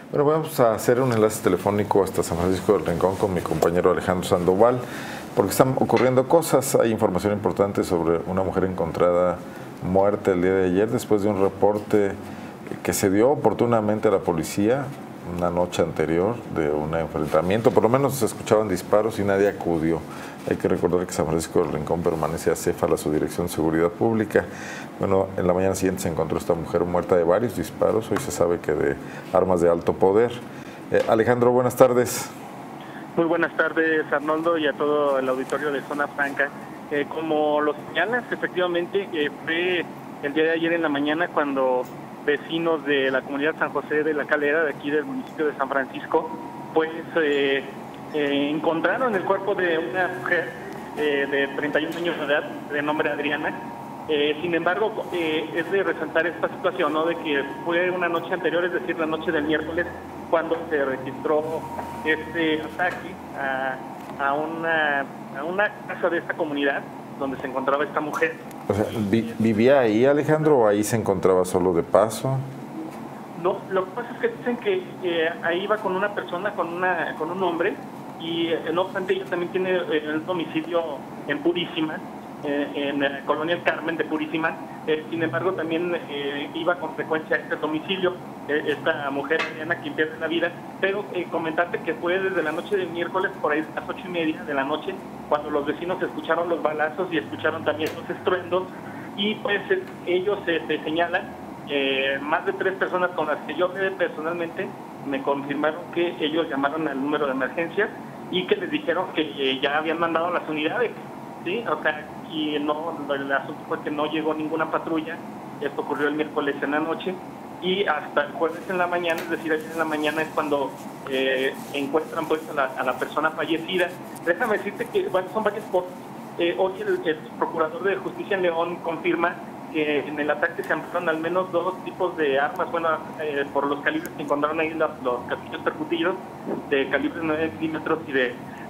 Bueno, vamos a hacer un enlace telefónico hasta San Francisco del Rincón con mi compañero Alejandro Sandoval, porque están ocurriendo cosas. Hay información importante sobre una mujer encontrada muerta el día de ayer después de un reporte que se dio oportunamente a la policía una noche anterior de un enfrentamiento. Por lo menos se escuchaban disparos y nadie acudió. Hay que recordar que San Francisco del Rincón permanece acéfala a su Dirección de Seguridad Pública. Bueno, en la mañana siguiente se encontró esta mujer muerta de varios disparos. Hoy se sabe que de armas de alto poder. Alejandro, buenas tardes. Muy buenas tardes, Arnoldo, y a todo el auditorio de Zona Franca. Como lo señalas, efectivamente, fue el día de ayer en la mañana cuando vecinos de la comunidad San José de la Calera, de aquí del municipio de San Francisco, pues encontraron el cuerpo de una mujer de 31 años de edad, de nombre Adriana. Sin embargo, es de resaltar esta situación, ¿no?, de que fue una noche anterior, es decir, la noche del miércoles, cuando se registró este ataque a una casa de esta comunidad donde se encontraba esta mujer. O sea, ¿vivía ahí, Alejandro, o ahí se encontraba solo de paso? No, lo que pasa es que dicen que ahí iba con una persona, con un hombre, y no obstante ella también tiene el domicilio en Purísima, en la colonia El Carmen de Purísima. Sin embargo, también iba con frecuencia a este domicilio esta mujer, Diana, quien pierde la vida. Pero comentarte que fue desde la noche del miércoles, por ahí a las 8:30 de la noche, cuando los vecinos escucharon los balazos y escucharon también los estruendos, y pues ellos señalan, más de 3 personas con las que yo personalmente me confirmaron que ellos llamaron al número de emergencia y que les dijeron que ya habían mandado las unidades, ¿sí? O sea, y no, el asunto fue que no llegó ninguna patrulla. Esto ocurrió el miércoles en la noche, y hasta el jueves en la mañana, es decir, ayer en la mañana, es cuando encuentran pues a la persona fallecida. Déjame decirte que son varias cosas. Hoy el Procurador de Justicia en León confirma que en el ataque se emplearon al menos 2 tipos de armas, bueno, por los calibres que encontraron ahí, los casquillos percutidos de calibre 9 milímetros y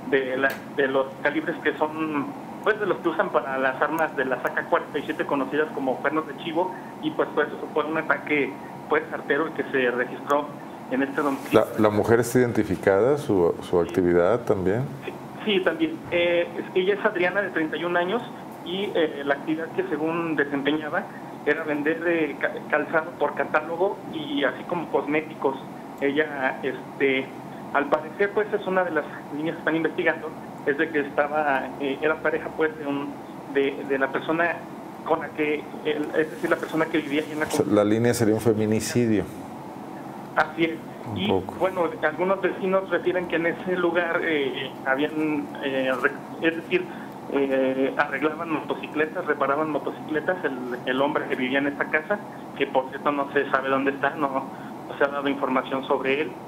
de los calibres que son, pues, de los que usan para las armas de las AK-47 conocidas como cuernos de chivo, y pues fue un ataque pues certero el que se registró en este domicilio. ¿La mujer está identificada, su actividad también? Sí, también. Ella es Adriana, de 31 años, y la actividad que según desempeñaba era vender calzado por catálogo y así como cosméticos. Ella, al parecer, pues es una de las líneas que están investigando, es de que era pareja pues de la persona con la que, es decir, la persona que vivía en la comunidad. La línea sería un feminicidio. Así es. Y bueno, algunos vecinos refieren que en ese lugar habían, es decir, arreglaban motocicletas, reparaban motocicletas, el hombre que vivía en esta casa, que por cierto no se sabe dónde está, no se ha dado información sobre él.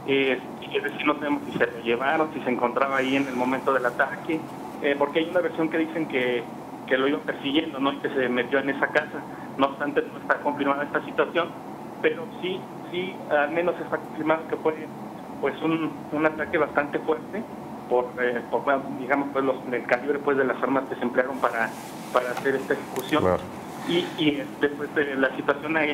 Es decir, no sabemos si se lo llevaron, si se encontraba ahí en el momento del ataque, porque hay una versión que dicen que lo iban persiguiendo, ¿no?, y que se metió en esa casa. No obstante, no está confirmada esta situación, pero sí, al menos está confirmado que fue pues un ataque bastante fuerte por digamos, pues el calibre pues de las armas que se emplearon para hacer esta ejecución. Claro. Y después de la situación ahí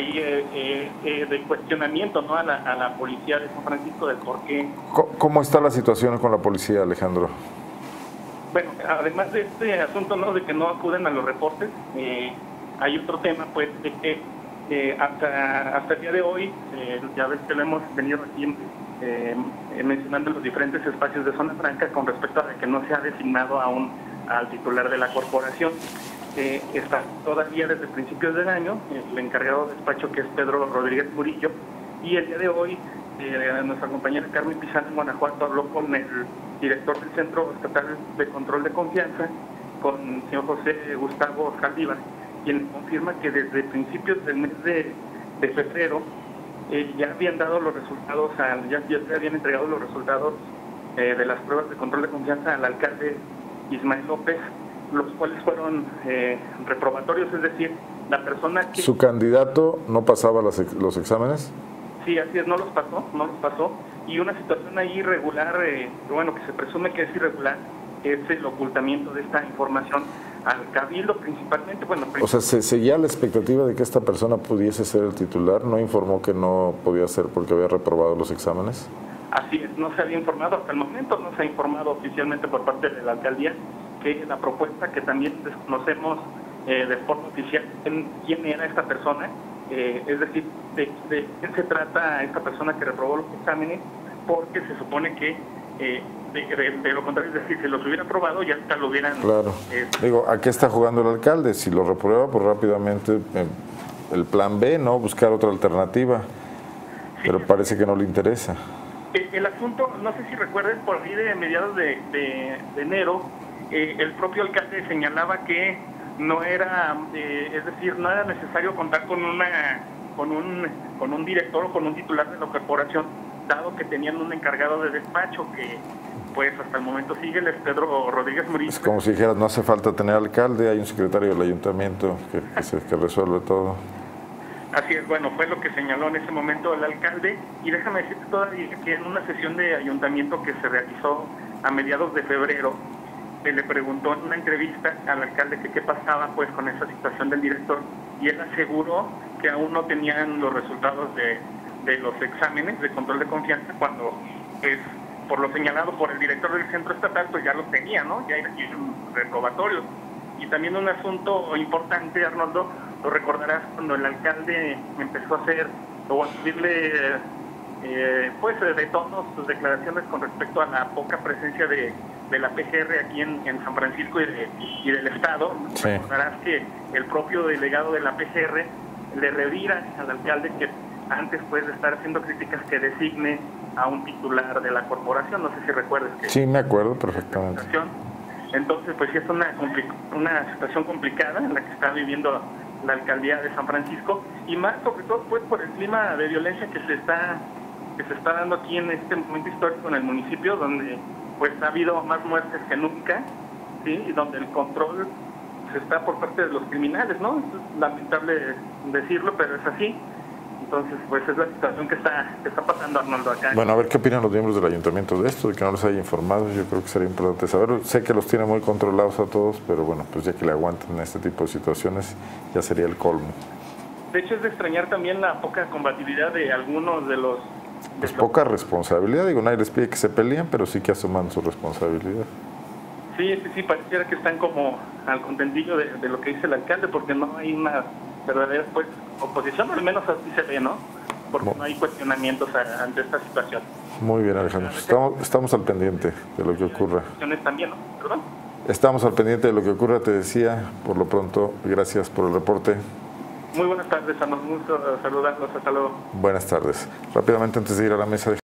de cuestionamiento, ¿no?, a la policía de San Francisco del por qué. ¿Cómo está la situación con la policía, Alejandro? Bueno, además de este asunto, ¿no?, de que no acuden a los reportes, hay otro tema, pues, de que hasta el día de hoy, ya ves que lo hemos venido aquí mencionando en los diferentes espacios de Zona Franca con respecto a que no se ha designado aún al titular de la corporación. Está todavía desde principios del año el encargado de despacho, que es Pedro Rodríguez Murillo, y el día de hoy nuestra compañera Carmen Pizano en Guanajuato habló con el director del Centro Estatal de Control de Confianza, con el señor José Gustavo Jaldívar, quien confirma que desde principios del mes de febrero ya habían dado los resultados, ya se habían entregado los resultados de las pruebas de control de confianza al alcalde Ismael López, los cuales fueron reprobatorios, es decir, la persona que... ¿Su candidato no pasaba los exámenes? Sí, así es, no los pasó, y una situación ahí irregular, bueno, que se presume que es irregular, es el ocultamiento de esta información al Cabildo principalmente. Bueno, o sea, ¿se seguía la expectativa de que esta persona pudiese ser el titular? ¿No informó que no podía ser porque había reprobado los exámenes? Así es, no se había informado hasta el momento, no se ha informado oficialmente por parte de la alcaldía que la propuesta, que también desconocemos de forma oficial quién era esta persona, es decir, de quién se trata esta persona que reprobó los exámenes, porque se supone que de lo contrario, es decir, si los hubiera aprobado ya hasta lo hubieran... Claro. Digo, ¿a qué está jugando el alcalde? Si lo reprueba, pues rápidamente el plan B, ¿no? Buscar otra alternativa. Sí, pero parece que no le interesa. El asunto, no sé si recuerden, por ahí de mediados de enero, el propio alcalde señalaba que no era, es decir, no era necesario contar con un director o con un titular de la corporación, dado que tenían un encargado de despacho que pues hasta el momento sigue, el Pedro Rodríguez Murillo. Es como si dijeras, no hace falta tener alcalde, hay un secretario del ayuntamiento que resuelve todo. Así es, bueno, fue lo que señaló en ese momento el alcalde, y déjame decirte todavía que en una sesión de ayuntamiento que se realizó a mediados de febrero, se le preguntó en una entrevista al alcalde que qué pasaba pues con esa situación del director, y él aseguró que aún no tenían los resultados de los exámenes de control de confianza, cuando pues por lo señalado por el director del centro estatal pues ya los tenía, ¿no? Ya era un reprobatorio. Y también un asunto importante, Arnoldo, lo recordarás cuando el alcalde empezó a hacer o a subirle pues de tonos sus declaraciones con respecto a la poca presencia de la PGR aquí en San Francisco y del Estado. Sí. Recordarás que el propio delegado de la PGR le revira al alcalde que antes pues de estar haciendo críticas que designe a un titular de la corporación. No sé si recuerdas que... Sí, me acuerdo perfectamente. Entonces pues sí es una situación complicada en la que está viviendo la alcaldía de San Francisco, y más sobre todo pues por el clima de violencia que se está dando aquí en este momento histórico en el municipio, donde pues ha habido más muertes que nunca, ¿sí? Y donde el control se está por parte de los criminales, ¿no? Es lamentable decirlo, pero es así. Entonces, pues es la situación que está pasando, Arnoldo, acá. Bueno, a ver qué opinan los miembros del ayuntamiento de esto, de que no les haya informado. Yo creo que sería importante saberlo. Sé que los tiene muy controlados a todos, pero bueno, pues ya que le aguanten en este tipo de situaciones, ya sería el colmo. De hecho, es de extrañar también la poca combatividad de algunos de los... Pues poca responsabilidad, digo, nadie les pide que se peleen, pero sí que asuman su responsabilidad. Sí, pareciera que están como al contentillo de lo que dice el alcalde, porque no hay una verdadera pues oposición, al menos así se ve, ¿no? Porque no hay cuestionamientos ante esta situación. Muy bien, Alejandro. Estamos al pendiente de lo que ocurra. También, ¿no? ¿Perdón? Estamos al pendiente de lo que ocurra, te decía. Por lo pronto, gracias por el reporte. Muy buenas tardes, a nos gusto saludarlos. Hasta luego. Buenas tardes. Rápidamente, antes de ir a la mesa de